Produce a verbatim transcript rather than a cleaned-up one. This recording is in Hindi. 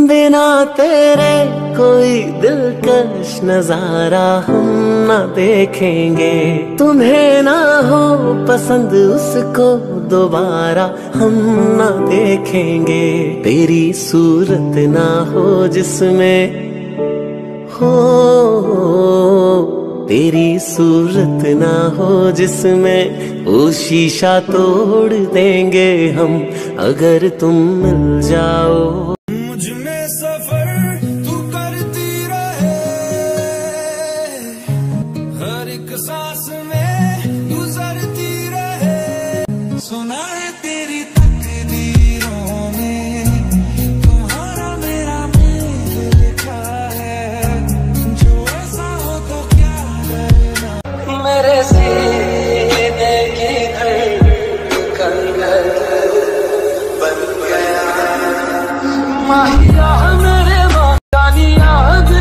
बिना तेरे कोई दिलकश नजारा हम ना देखेंगे। तुम्हें ना हो पसंद उसको दोबारा हम ना देखेंगे। तेरी सूरत ना हो जिसमें हो, तेरी सूरत ना हो जिसमें वो शीशा तोड़ देंगे हम अगर तुम मिल जाओ। मुझ में सफर तू करती रहे, हर एक सांस में गुजरती रहे। सुना है तेरी तकदीरों में तुम्हारा मेरा मेल लिखा है। जो ऐसा हो तो क्या करना। मेरे सीने की धड़कन बन गया माहिया मेरे माहिया।